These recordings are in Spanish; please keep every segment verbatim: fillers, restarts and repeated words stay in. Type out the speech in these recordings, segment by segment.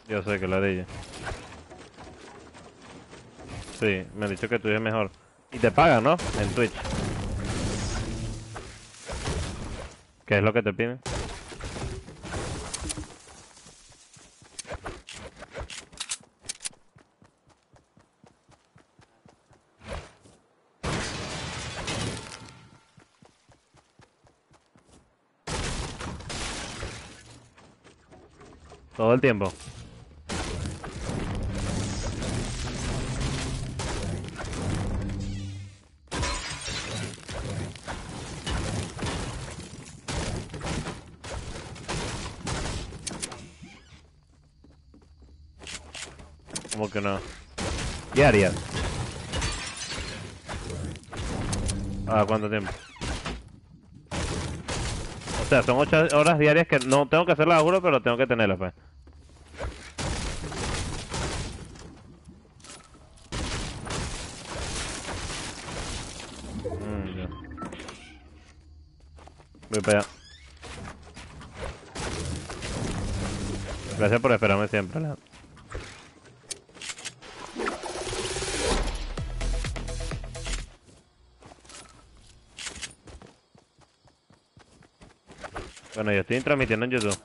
Yo sé que la de ella. Sí, me han dicho que tuyo es mejor. Y te pagan, ¿no? En Twitch. ¿Qué es lo que te piden? Todo el tiempo. ¿Cómo que no? Diarias. ¿A cuánto tiempo? O sea, son ocho horas diarias que no tengo que hacerlas, juro, pero tengo que tenerlas, pues. Mm, ya. Voy para allá. Gracias por esperarme siempre, Alejandro. Bueno, yo estoy transmitiendo en YouTube.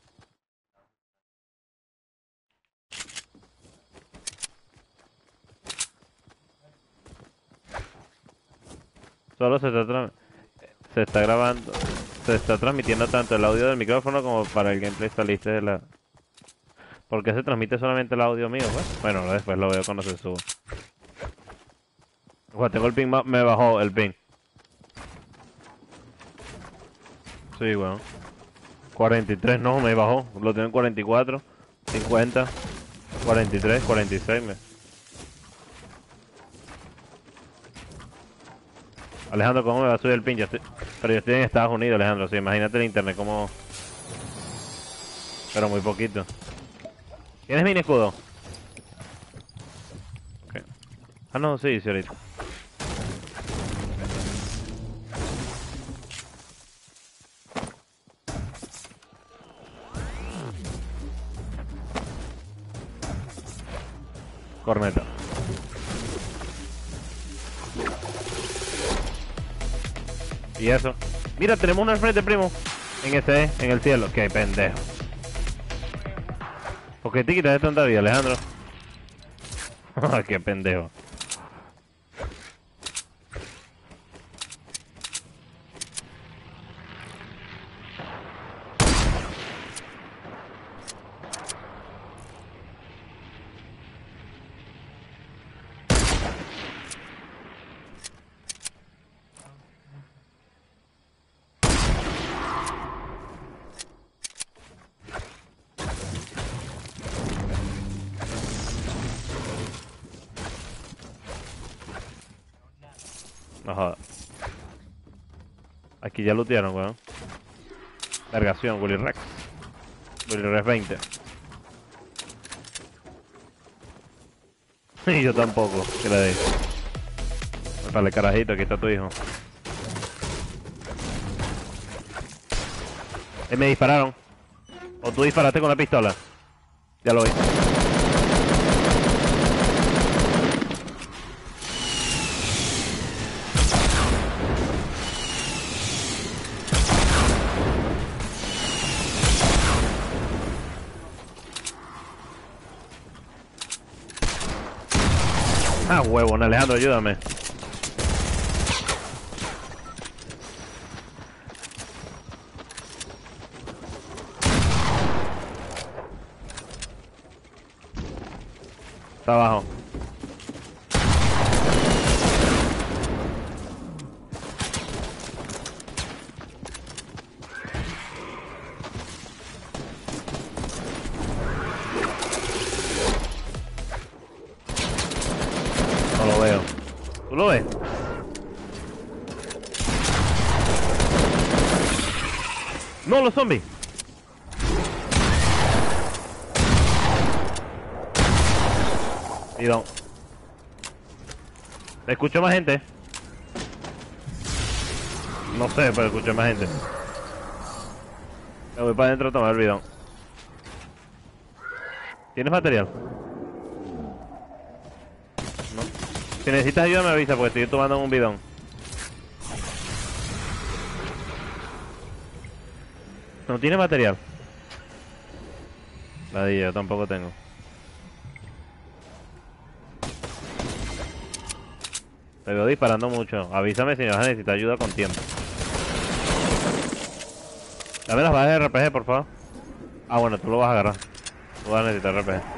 Solo se está, tra- se está grabando, se está transmitiendo tanto el audio del micrófono como para el gameplay saliste de la... ¿Por qué se transmite solamente el audio mío, pues? Bueno, después lo veo cuando se suba. Ojo, tengo el ping, ma- me bajó el ping. Sí, bueno. cuarenta y tres, no, me bajó. Lo tengo en cuarenta y cuatro, cincuenta, cuarenta y tres, cuarenta y seis. Me... Alejandro, ¿cómo me va a subir el ping? Yo estoy... Pero yo estoy en Estados Unidos, Alejandro. Sí, imagínate el internet como... Pero muy poquito. ¿Tienes mini escudo? Ok. Ah, no, sí, sí, ahorita. Corneta. Y eso. Mira, tenemos uno al frente, primo. En ese, en el cielo. Qué pendejo. ¿Por qué te quitas de tanta vida, Alejandro? Qué pendejo. No jodas. Aquí ya lootearon, weón. Largación, Willy Rex. Willy Rex veinte. Y yo tampoco, que la de. Dale, carajito, aquí está tu hijo. Eh, me dispararon. O tú disparaste con la pistola. Ya lo vi. Ah, huevón, Alejandro, ayúdame. Está abajo. No lo veo. ¿Tú lo ves? No, los zombies. Perdón. Escucho más gente. No sé, pero escucho más gente. Me voy para adentro a tomar el bidón. ¿Tienes material? No. Si necesitas ayuda me avisa porque estoy tomando un bidón. No tiene material. Ladilla, yo tampoco tengo. Te veo disparando mucho. Avísame si me vas a necesitar ayuda con tiempo. Dame las balas de R P G, por favor. Ah, bueno, tú lo vas a agarrar. Tú vas a necesitar R P G.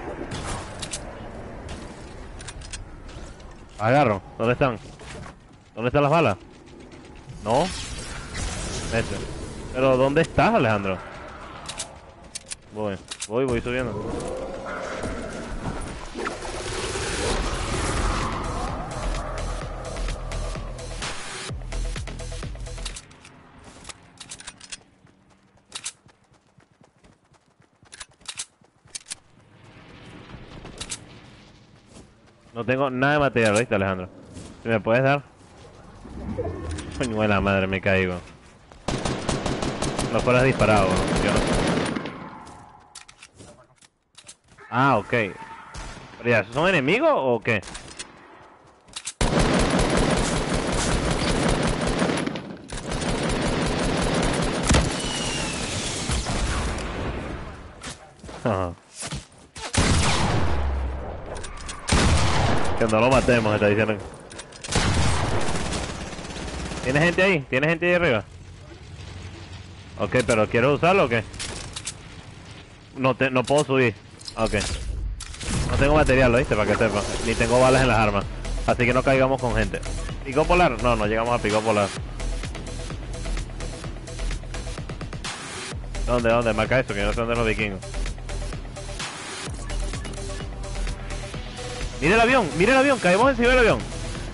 Agarro. ¿Dónde están? ¿Dónde están las balas? No. Este. Pero ¿dónde estás, Alejandro? Voy, voy, voy subiendo. No tengo nada de material, ¿viste, Alejandro? Si me puedes dar. Coño de la madre, me caigo. No fueras disparado, ¿no? Yo no sé. Ah, ok. Pero ya, ¿son enemigos o qué? Ajá. Que no lo matemos, está diciendo. ¿Tiene gente ahí? ¿Tiene gente ahí arriba? Ok, pero ¿quieres usarlo o qué? No, te, no puedo subir. Ok. No tengo material, ¿lo viste? Para que sepa. Ni tengo balas en las armas. Así que no caigamos con gente. ¿Pico polar? No, no llegamos a pico polar. ¿Dónde? ¿Dónde? Marca eso, que yo no sé dónde los vikingos. ¡Mira el avión! ¡Mira el avión! ¡Caemos encima del avión!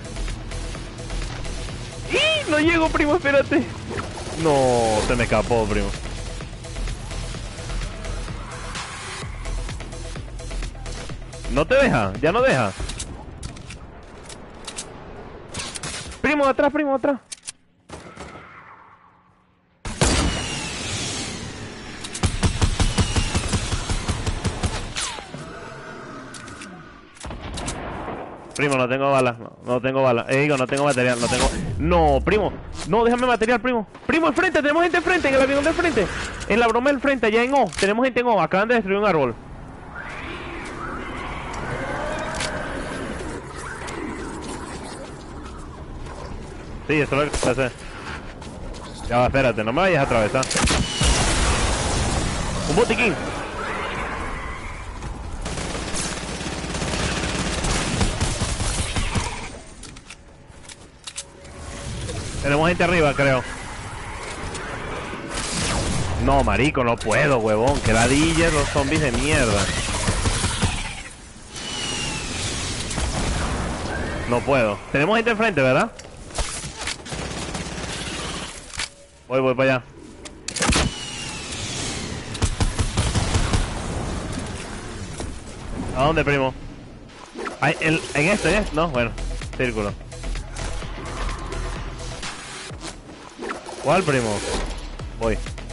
¡Y! ¡No llego, primo! ¡Espérate! No, se me escapó, primo. ¿No te deja? ¿Ya no deja? Primo, atrás, primo, atrás. Primo, no tengo balas, no, no tengo balas. Eh, digo, no tengo material, no tengo... No, primo, no, déjame material, primo. Primo, al frente, tenemos gente al frente, en el avión del frente. En la broma del frente, allá en O. Tenemos gente en O, acaban de destruir un árbol. Sí, eso es lo que hace. Ya va, espérate, no me vayas a atravesar. Un botiquín. Tenemos gente arriba, creo. No, marico, no puedo, huevón. Que ladilla los zombies de mierda. No puedo. Tenemos gente enfrente, ¿verdad? Voy, voy para allá. ¿A dónde, primo? Ay, en, en este, ¿eh? No, bueno, círculo. ¿Cuál, primo? Voy.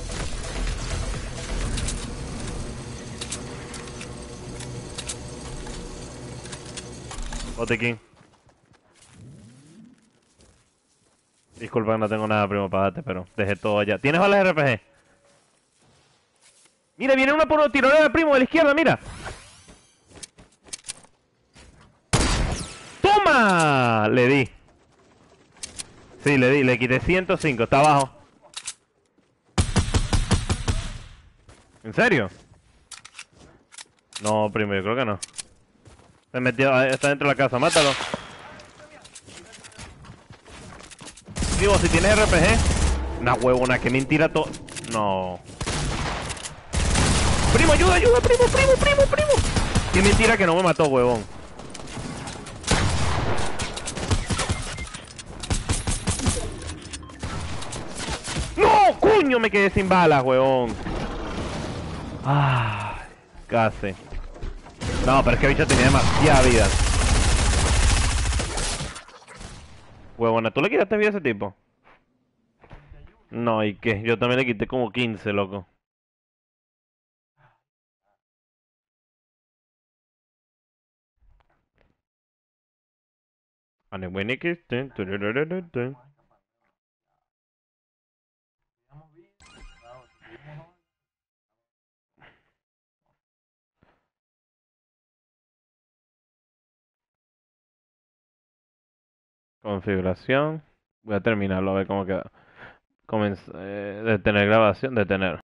Botequín. Disculpa, no tengo nada, primo, para darte, pero dejé todo allá. ¿Tienes balas R P G? Mira, viene una por una tirolera, primo, de la izquierda, mira. ¡Toma! Le di. Sí, le di, le quité ciento cinco, está abajo. ¿En serio? No, primo, yo creo que no. Se metió, está dentro de la casa, mátalo. Primo, si tienes R P G. Una huevona, que mentira todo. No. Primo, ayuda, ayuda, primo, primo, primo, primo. Qué mentira que no me mató, huevón. ¡No! ¡Coño! Me quedé sin balas, huevón. Ah, casi. No, pero es que el bicho tenía demasiada vida. Huevona, ¿tú le quitaste vida a ese tipo? No, ¿y qué? Yo también le quité como quince, loco. Winnie Tun, tururururutun. Configuración. Voy a terminarlo a ver cómo queda. Comenz- eh, detener grabación, detener.